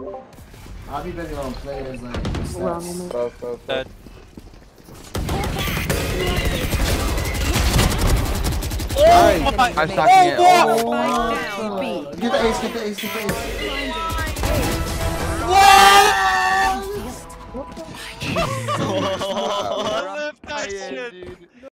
I'll be betting on players like Both. Dead. Oh my! I'm stocking it. Get the ace, get the ace, get the ace. What?